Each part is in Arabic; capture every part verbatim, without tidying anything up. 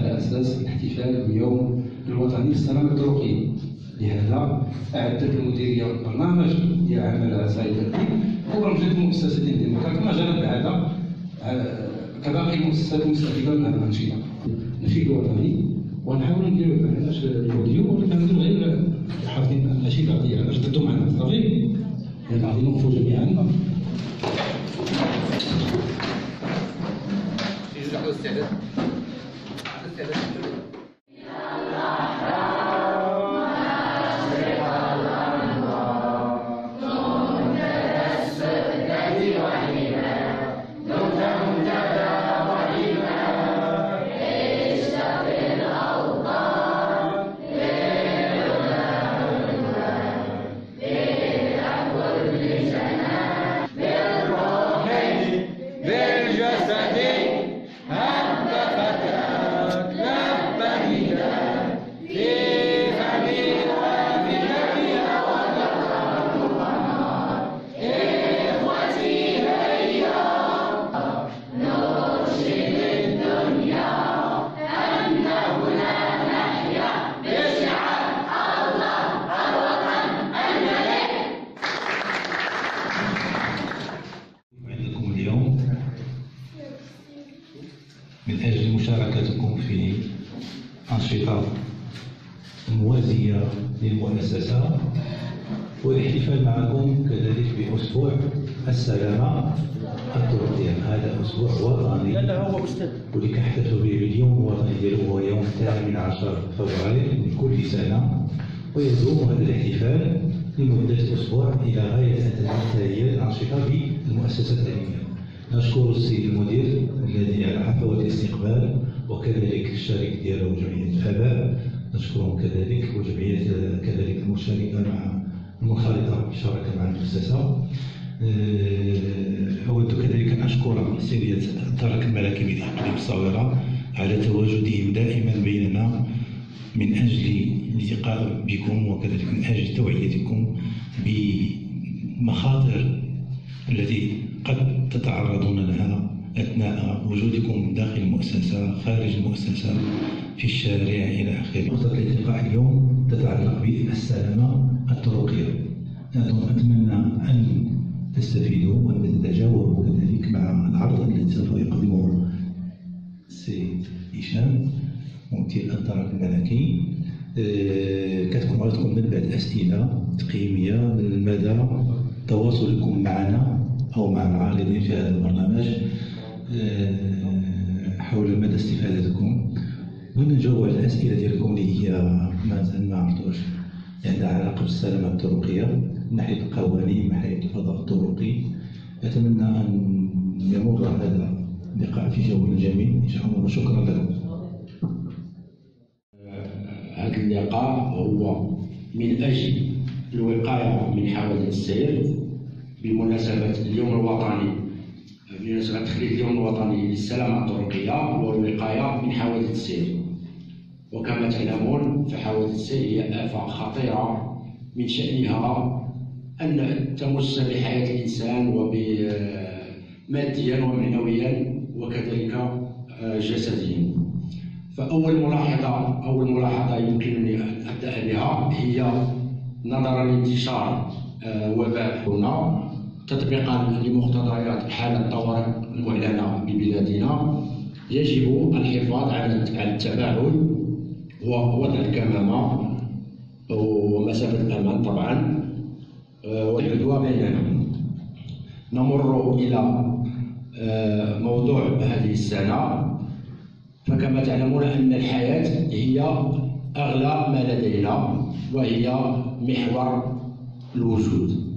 على أساس الاحتفال باليوم الوطني للسلامة الطرقية. لهذا أعدت المديرية برنامج ديال عمل على صعيد الترتيب وبرمجت المؤسسة الديمقراطية كما جرت العادة كباقي المؤسسات المستفيدة من هذه الأنشطة. نشيد وطني ونحاول نديرو برنامج اليوم ولا كنديرو غير حافظين الأنشطة ديالنا جددوا معنا صافي غادي نوقفوا جميعا. استعداد استعداد من أجل مشاركتكم في أنشطة موازية للمؤسسة والاحتفال معكم كذلك بأسبوع السلامة الطرقية. هذا أسبوع وطني واللي كنحتفلوا به اليوم الوطني ديالو هو يوم الثامن عشر فبراير من كل سنة، ويدوم هذا الاحتفال لمدة أسبوع إلى غاية أن تنتهي الأنشطة بالمؤسسة التعليمية. نشكر السيد المدير الذي على حفاوة الاستقبال وكذلك الشريك ديالو جمعية الآباء، نشكرهم كذلك وجمعية كذلك المشاركة مع المنخرطة بالشراكة مع المؤسسة. أود كذلك أن أشكر سيدية الدرك الملكي بإقليم الصويرة على تواجدهم دائما بيننا من أجل الالتقاء بكم وكذلك من أجل توعيتكم بمخاطر التي قد تتعرضون لها أثناء وجودكم داخل المؤسسة خارج المؤسسة في الشارع إلى آخره. نقطة الالتقاء اليوم تتعلق بالسلامة الطرقية. أتمنى أن تستفيدوا وأن تتجاوبوا كذلك مع العرض الذي سوف يقدمه السيد هشام ممثل الدرك الملكي. كتكون عندكم من بعد أسئلة تقييمية من مدى تواصلكم معنا أو مع العارضين في هذا البرنامج حول مدى استفادتكم، ونجاوب على الأسئلة ديالكم اللي هي مازال ما عرفتوش عندها علاقة بالسلامة الطرقية من ناحية القوانين من ناحية الفضاء الطرقي. أتمنى أن يمر هذا اللقاء في جو جميل إن شاء الله، وشكرا لكم. هذا اللقاء هو من أجل الوقاية من حوادث السير بمناسبة اليوم الوطني بمناسبة تخليد اليوم الوطني للسلامة الطرقية والوقاية من حوادث السير. وكما تعلمون فحوادث السير هي آفة خطيرة من شأنها أن تمس بحياة الإنسان وماديا ومعنويا وكذلك جسديا. فأول ملاحظة أول ملاحظة يمكنني أن أبدأ بها هي نظرا لانتشار وباء كورونا تطبيقا لمقتضيات حالة الطوارئ المعلنة ببلادنا، يجب الحفاظ على التباعد ووضع الكمامة ومسافة الأمان طبعا والعدوى بيننا. نمر إلى موضوع هذه السنة. فكما تعلمون أن الحياة هي أغلى ما لدينا وهي محور الوجود.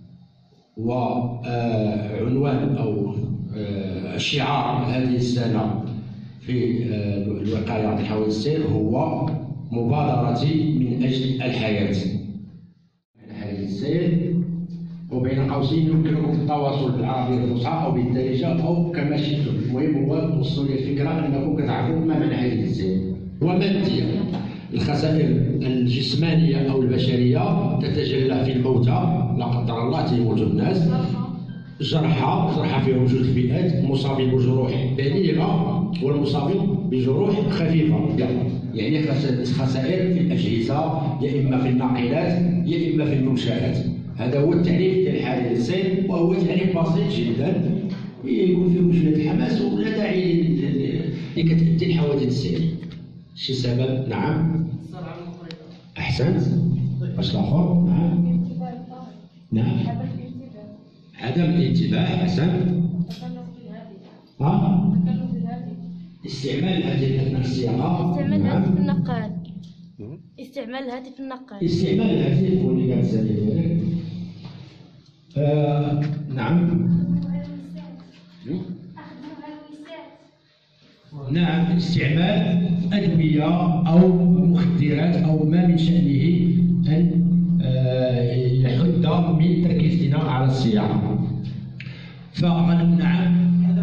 وعنوان أو شعار هذه السنة في الوقاية من حوادث السير هو مبادرتي من أجل الحياة. حوادث السير وبين قوسين يمكنكم التواصل بالعربية الفصحى أو بالدارجة أو كما شئتم، المهم هو توصلوا لي الفكرة أنكم كتعرفوا ما معنى حوادث السير. وماديا الخسائر الجسمانية أو البشرية تتجلى في الموتى لا قدر الله تيموتوا الناس، جرحى جرحى في وجود الفئات، مصابين بجروح بالغة والمصابين بجروح خفيفة، يعني خسائر في الأجهزة يا إما في الناقلات يا إما في المنشآت. هذا هو التعريف ديال حادث السير، وهو تعريف بسيط جدا يكون فيه مشكلة الحماس ولا داعي اللي كتأدي لحوادث السير. شي سبب؟ نعم. أحسنت. واش الآخر؟ نعم. نعم. عدم الانتباه. أحسنت. ها؟ استعمال الهاتف أثناء السياقة. استعمال الهاتف النقال. استعمال الهاتف النقال. استعمال الهاتف هو اللي قاعد تسالي ذلك. آه نعم. نعم، استعمال أدوية أو مخدرات أو ما من شأنه أن آه يحد من تركيزنا على السياقة. فنعم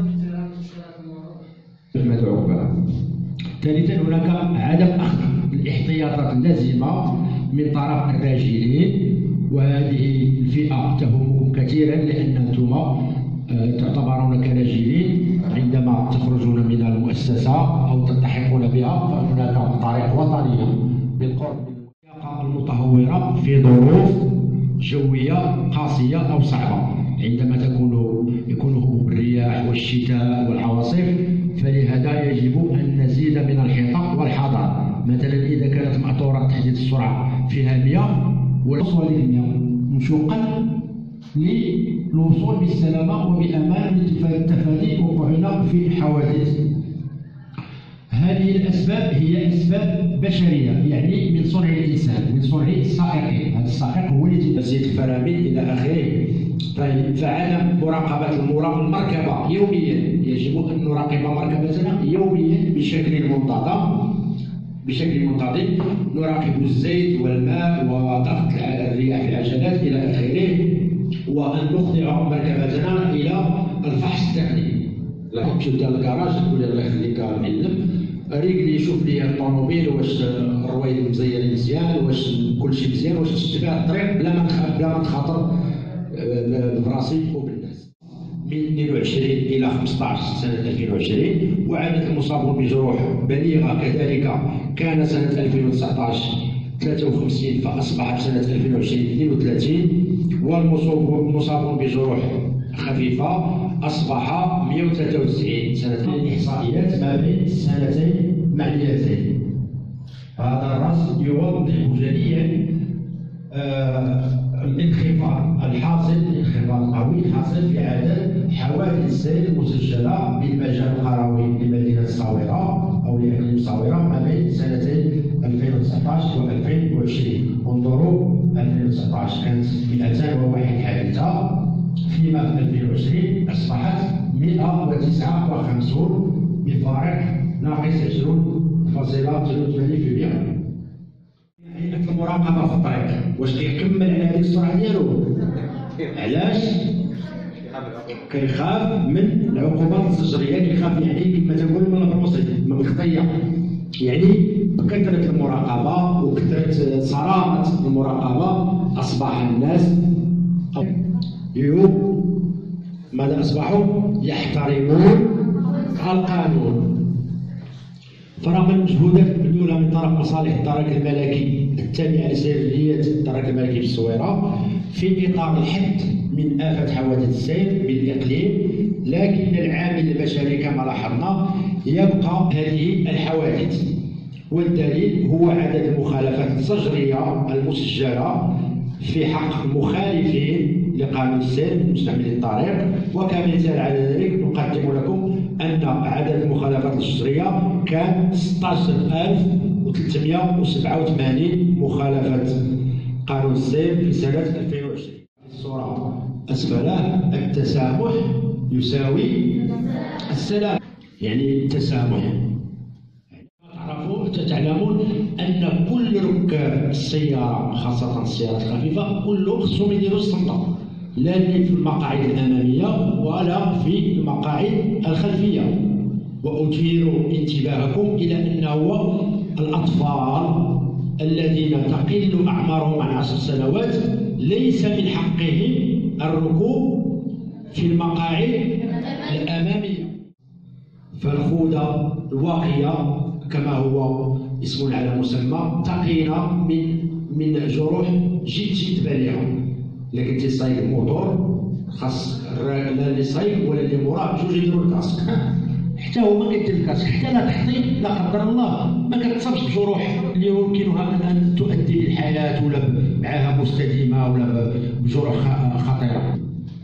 المدعو بها. ثالثا هناك عدم أخذ الاحتياطات اللازمة من طرف الراجلين، وهذه الفئة تهمكم كثيرا لأن أنتم تعتبرون كراجلين عندما تخرجون من المؤسسة أو تلتحقون بها، فهناك طريق وطنية بالقرب من السياقة المتهورة في ظروف جوية قاسية أو صعبة، عندما تكون يكون هبوب الرياح والشتاء والعواصف، فلهذا يجب أن نزيد من الحيطة والحذر. مثلا إذا كانت مأطورة تحديد السرعة فيها مئة والوصول للمئة مشوقا للوصول بالسلامة وبأمان لتفادي وقوعنا في حوادث. هذه الأسباب هي أسباب بشرية، يعني من صنع الإنسان، من صنع السائق. هذا السائق هو اللي تزيد الفرامل إلى آخره. طيب، فعدم مراقبة المركبة يوميا، يجب أن نراقب مركبتنا يوميا بشكل منتظم بشكل منتظم نراقب الزيت والماء وضغط الرياح في العجلات إلى آخره، وأن نخضع مركبتنا إلى الفحص التقني. لا تمشي للكراج تقول الله يخليك معلم ريقلي شوف لي الطوموبيل واش الرويد مزيان مزيان، واش كلشي مزيان، واش تشد بها الطريق بلا ما بلا ما نخاطر براسي وبالناس. من اثنين وعشرين إلى خمسطاش سنة ألفين وعشرين، وعدد المصابون بجروح بليغة كذلك كان سنة ألفين وتسعطاش ثلاثة وخمسين، فأصبحت سنة ألفين وعشرين اثنين وثلاثين، والمصابون بجروح خفيفة أصبح مئة وثلاثة وتسعين. سنة الإحصائيات ما بين السنتين معنيتين. هذا الرصد يوضح جليا آه الانخفاض الحاصل الانخفاض القوي الحاصل في عدد حوادث السير المسجلة بالمجال القروي لمدينة الصاورة أو لإقليم الصاورة ما بين سنتين ألفين وتسعطاش و ألفين وعشرين. انظروا، ألفين وتسعطاش كانت مئتين وواحد حادثة، فيما في ألفين وعشرين أصبحت مئة وتسعة وخمسين بفارق ناقص عشرين فاصلة ثلاثة وثمانين بالمئة. في المراقبة في الطريق واش كيكمل على هذيك السرعة ديالو؟ علاش؟ كيخاف من العقوبات الزجرية، كيخاف يعني كما تنقول من البروسي من الخطية. يعني بكثرة المراقبة وكثرة صرامة المراقبة أصبح الناس اليوم ماذا أصبحوا؟ يحترمون القانون. فرغم المجهودات المبذولة من طرف مصالح الدرك الملكي التابعة لسيرجية الدرك الملكي في الصويرة في إطار الحد من آفة حوادث السير بالإقليم، لكن العامل البشري كما لاحظنا يبقى هذه الحوادث، والدليل هو عدد المخالفات الزجرية المسجلة في حق المخالفين لقانون السير مستعملي الطريق. وكمثال على ذلك نقدم لكم أن عدد المخالفات الزجرية كان ستة عشر ألف وثلاثمئة وسبعة وثمانين مخالفة قانون السير في سنة ألفين وعشرين. الصورة أسفله التسامح يساوي السلام، يعني التسامح. تعرفوا تعلمون أن كل ركاب السيارة خاصة السيارات الخفيفة كلهم خصهم يديروا الصمتة، لا في المقاعد الأمامية ولا في المقاعد الخلفية. وأثير انتباهكم إلى أنه الأطفال الذين تقل أعمارهم عن عشر سنوات ليس من حقهم الركوب في المقاعد الأمامية. فالخوذة الواقيه كما هو اسم على مسمى، تقينا من من جروح جد جد بالغه. الا كنتي صايب موتور خاص لا اللي صايب ولا اللي موراه بجوج يديروا الكاسك. حتى هو ما كيدير الكاسك، حتى لا تحطي لا قدر الله ما كتصابش بجروح اللي يمكنها ان تؤدي للحياه ولا معها مستديمه ولا بجروح خطيره.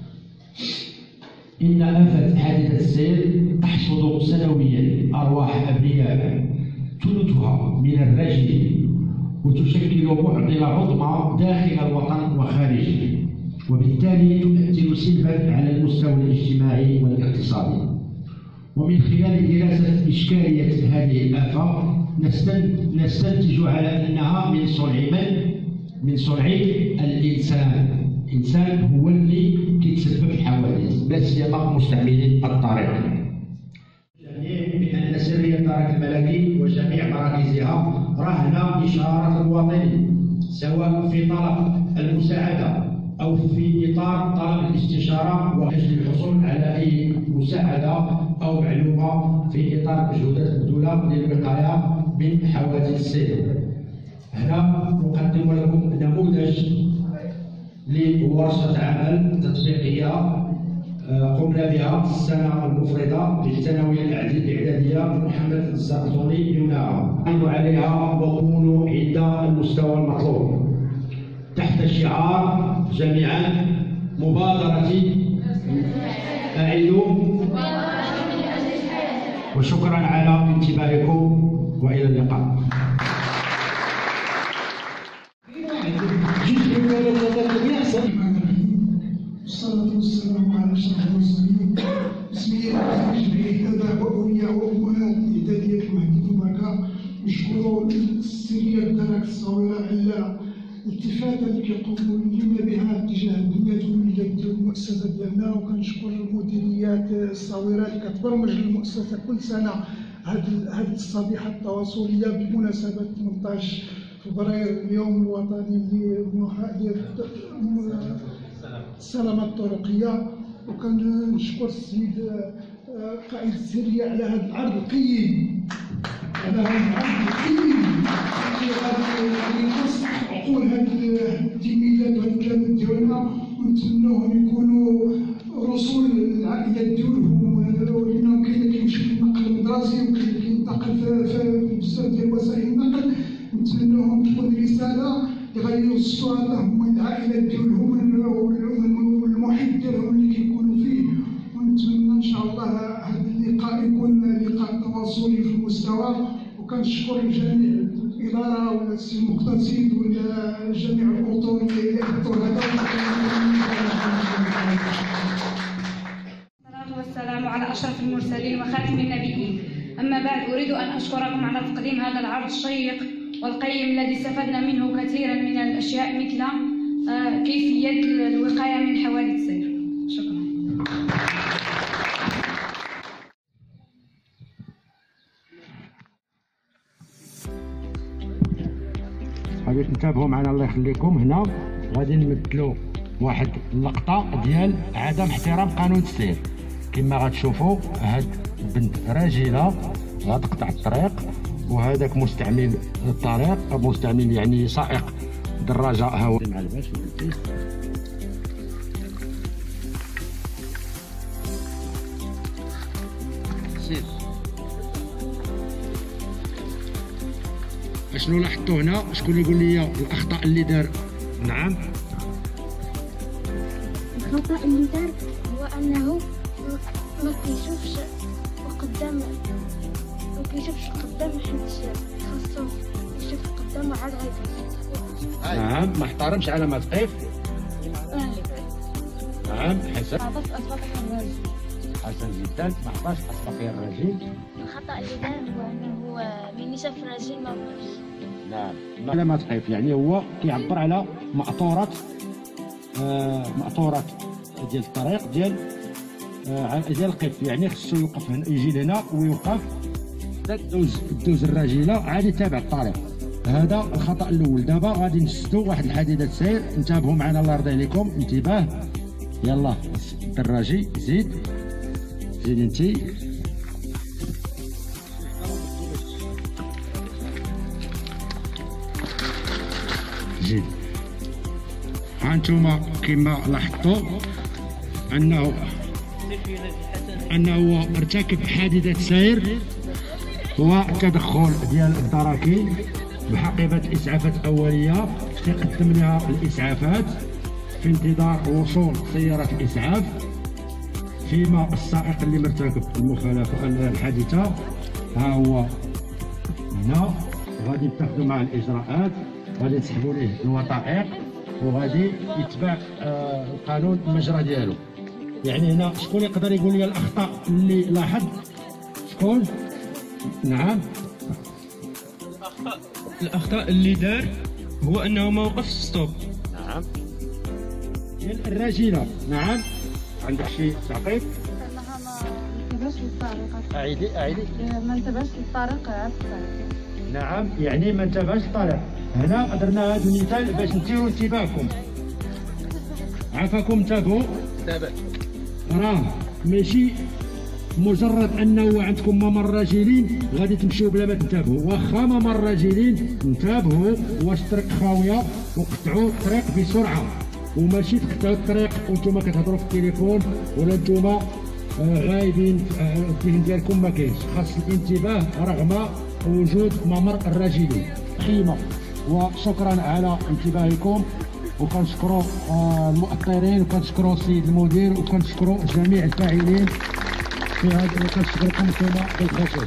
إن آفة حادثة السير تحصد سنويا أرواح أبرياء ثلثها من الرجل، وتشكل معضلة عظمى داخل الوطن وخارجه، وبالتالي تؤثر سلبا على المستوى الاجتماعي والاقتصادي. ومن خلال دراسة إشكالية هذه الآفة نستنتج على أنها من صنع من؟ من صنع الإنسان. الإنسان هو اللي كيتسبب في الحوادث، لا سيما مستعملي الطريق. يعني بأن سرية الطريق الملكي وجميع مراكزها رهن إشارة المواطنين، سواء في طلب المساعدة أو في إطار طلب الاستشارة وأجل الحصول على أي مساعدة أو معلومة في إطار مجهودات المبذولة للوقاية من حوادث السير. هنا نقدم لكم نموذج لورشة عمل تطبيقية قمنا بها السنة المفردة للثانوية الإعدادية محمد الزرقطوني يوناها. نعمل عليها وكونوا عند المستوى المطلوب تحت شعار جميعا مبادرة أعيدوا، وشكرا على انتباهكم وإلى اللقاء. والصلاة والسلام على أشرف المرسلين. بسم الله الرحمن الرحيم. هذا وأولياء وأمهات إعدادية المهدي بوماكا نشكروا السرية الدرك الصغيرة على الالتفاتة اللي كيقوموا اليوم بها تجاه البنيات والولادات ديال المؤسسة ديالنا، وكنشكر المديريات الصغيرة اللي كتبرمج المؤسسة كل سنة هذه هذه الصبيحة التواصلية بمناسبة ثمنطاش فبراير اليوم الوطني للسلامة الطرقية. وكنشكر السيد قائد السرية على هذا العرض القيم، على هذا العرض القيم اللي يخص عقول هاد التلميذات وهاد التلاميذ ديالنا، ونتمنوهم يكونوا رسول العائلات ديالهم، لأنهم كاين اللي كيمشي في النقل المدرسي وكاين اللي كينتقل في بزاف ديال وسائل النقل. نتمنوهم تكون رسالة يغيوصوا لهم العائلات ديالهم والمحيط ديالهم اللي كيكونوا فيه. ونتمنى ان شاء الله هذا اللقاء يكون لقاء تواصلي في المستوى. وكنشكر جميع الاداره والسي المقتصد وجميع الاطر اللي اثروا هذا. الصلاه والسلام على اشرف المرسلين وخاتم النبيين. اما بعد، اريد ان اشكركم على تقديم هذا العرض الشيق والقيم الذي استفدنا منه كثيرا من الاشياء مثل كيفيه الوقايه من حوادث السير. شكرا. غادي تنتبهوا معنا الله يخليكم. هنا غادي نمثلوا واحد اللقطه ديال عدم احترام قانون السير. كما غتشوفوا هاد البنت راجله غتقطع الطريق، وهذاك مستعمل الطريق مستعمل يعني سائق دراجه هوا مع الباش سير. اشنو لاحظتوا هنا؟ شكون يقول لي الاخطاء اللي دار؟ نعم، الخطأ اللي دار هو أنه ما كيشوفش قدام، ما كيشوفش قدام حيت خاصو يشوف قدامه عاد غيدوز. نعم، ما احترمش علامات قيف. نعم، حسن. ما عطاش أسبقية الرجل. حسن جدا، ما عطاش أسبقية الرجل. الخطأ اللي دار هو أنه ملي شاف الراجل ما بغاش. نعم، علامات قيف يعني هو كيعبر على مأطورة آه مأطورة ديال الطريق ديال آه ديال القف، يعني خصو يوقف هنا، يجي لهنا ويوقف دوز دوز الراجله عادي يتابع الطريق. هذا الخطأ الأول. دابا غادي نسدوا واحد الحديدة سير، انتبهوا معنا الله يرضي عليكم، انتباه. يلا الدراجي زيد زيد انتي. الرجل. هانتوما كما لاحظتوا انه انه ارتكب حادثه سير وتدخل ديال الدراكين بحقيبه اسعافات اوليه تقدم لها الاسعافات في انتظار وصول سياره الاسعاف، فيما السائق اللي مرتكب المخالفه الحادثه ها هو هنا. غادي تاخذوا معه الاجراءات، غادي تسحبوا ليه الوثائق وغادي يتبع آه القانون المجرى ديالو. يعني هنا شكون يقدر يقول لي الاخطاء اللي لاحظ؟ شكون؟ نعم. الاخطاء الاخطاء اللي دار هو انه ما وقفش ستوب. نعم. ديال الراجله. نعم. عندك شي تعقيب؟ انها ما انتبهش للطريق. اعيدي اعيدي. ما انتبهش للطريق عرف الطريق. نعم، يعني ما انتبهش للطريق. هنا درنا هذا المثال باش نديروا انتباهكم. عافاكم انتبهوا. تابع. راه ماشي مجرد انه عندكم ممر راجلين غادي تمشيو بلا ما تنتبهوا، واخا ممر راجلين انتبهوا واش الطريق خاويه وقطعوا الطريق بسرعه، وماشي تقطعوا الطريق وانتم كتهضروا في التليفون ولا انتم غايبين الذهن ديالكم ما كاينش. خاص الانتباه رغم وجود ممر الراجلين. خيمه. وشكرا على انتباهكم، وكنشكروا المؤطرين وكنشكروا السيد المدير وكنشكروا جميع الفاعلين في هذا، وكنشكركم انتم بالخصوص.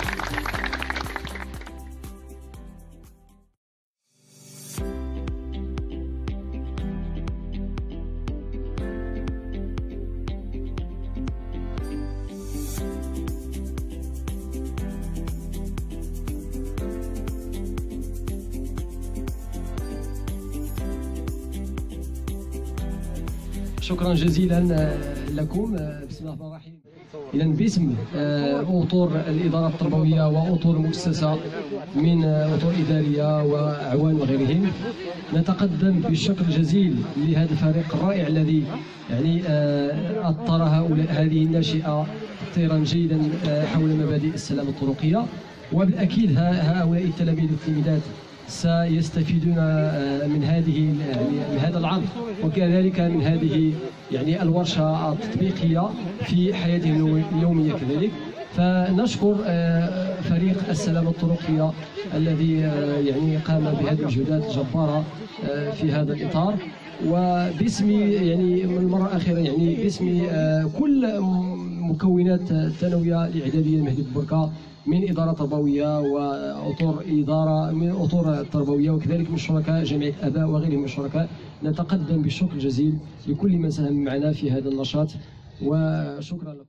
شكرا جزيلا لكم. بسم الله الرحمن الرحيم. إذا باسم أطور الإدارة التربوية وأطور المؤسسة من أطور إدارية وأعوان وغيرهم، نتقدم بالشكر الجزيل لهذا الفريق الرائع الذي يعني أطر هؤلاء هذه الناشئة تطيرا جيدا حول مبادئ السلامة الطرقية. وبالأكيد هؤلاء التلاميذ والتلميذات سيستفيدون من هذه يعني من هذا العرض وكذلك من هذه يعني الورشة التطبيقية في حياتهم اليومية كذلك. فنشكر فريق السلامة الطرقية الذي يعني قام بهذه المجهودات الجبارة في هذا الإطار. وباسم يعني من المرة الأخيرة يعني باسم كل مكونات الثانوية الإعدادية المهدي بوبركة من إدارة تربوية وأطور إدارة من أطور التربوية وكذلك من شركاء جمعية آباء وغيرهم من الشركاء، نتقدم بالشكر الجزيل لكل من ساهم معنا في هذا النشاط وشكرا لكم.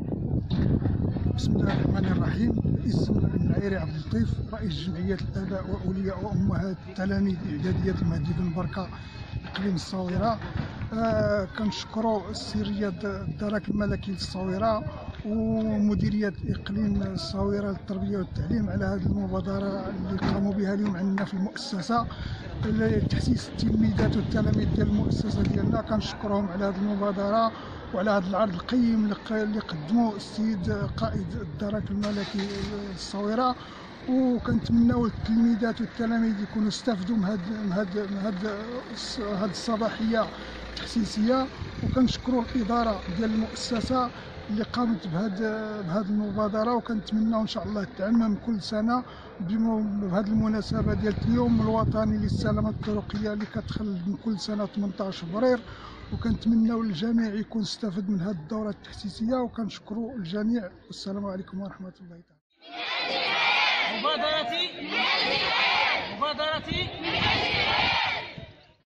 بسم الله الرحمن الرحيم. اسم النعيري عبد اللطيف، رئيس جمعية الآباء وأولياء وأمهات التلاميذ إعدادية المهدي بن بركة إقليم الصاورة. آه كنشكروا السي رياض الدرك الملكي للصاورة ومديرية إقليم الصاورة للتربية والتعليم على هذه المبادرة اللي قاموا بها اليوم عندنا في المؤسسة لتحسيس التلميذات والتلاميذ ديال المؤسسة ديالنا. كنشكرهم على هذه المبادرة وعلى هذا العرض القيم اللي قدموه السيد قائد الدرك الملكي للصاورة، وكنتمناو التلميذات والتلاميذ يكونوا استفدوا من هذه من هذه من هذه الصباحيه التحسيسيه. وكنشكروا الاداره ديال المؤسسه اللي قامت بهذه بهذه المبادره، وكنتمناو ان شاء الله تعمم كل سنه بهذه المناسبه ديال اليوم الوطني للسلامه الطرقيه اللي كتخلد من كل سنه ثمانية عشر فبراير. وكنتمناو الجميع يكون استفد من هذه الدوره التحسيسيه، وكنشكروا الجميع والسلام عليكم ورحمه الله تعالى. مبادرتي مبادرتي